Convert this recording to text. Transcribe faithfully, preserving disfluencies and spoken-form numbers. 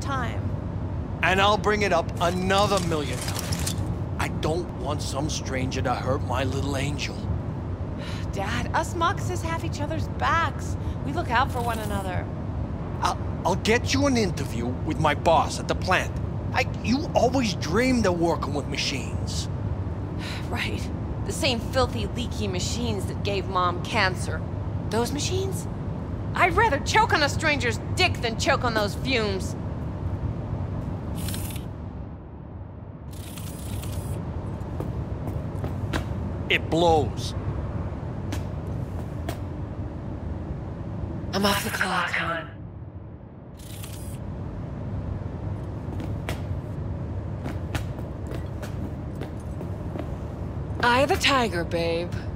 time. And I'll bring it up another million times. I don't want some stranger to hurt my little angel. Dad, us Moxes have each other's backs. We look out for one another. I'll, I'll get you an interview with my boss at the plant. I, you always dreamed of working with machines. Right. The same filthy, leaky machines that gave Mom cancer. Those machines? I'd rather choke on a stranger's dick than choke on those fumes. It blows. I'm off the clock, hon. Eye of the tiger, babe.